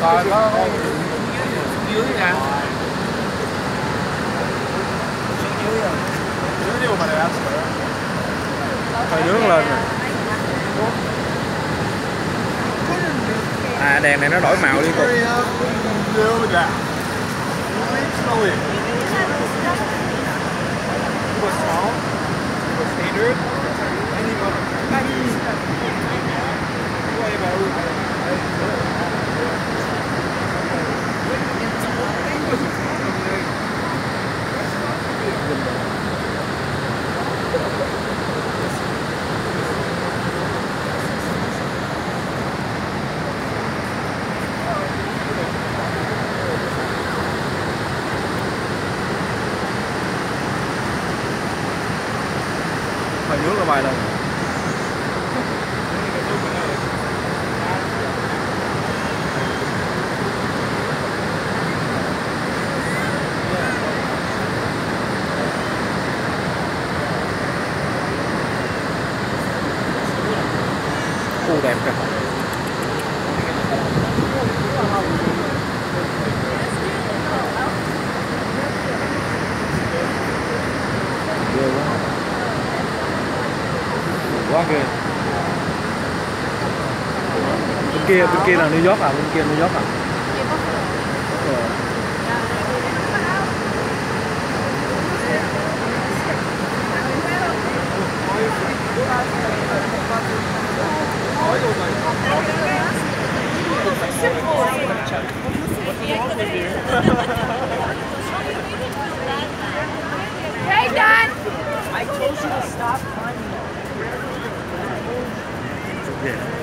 Rồi có dưới nè. Dưới điều mà đẹp. Hơi nướng lên nè. À đèn này nó đổi màu liên tục. Hơi nước nó bay lên. Khu đẹp kìa. Ghê quá. Quá ghê. Bên kia là New York à, bên kia New York à. Hey, Dad! I told you to stop climbing. Yeah.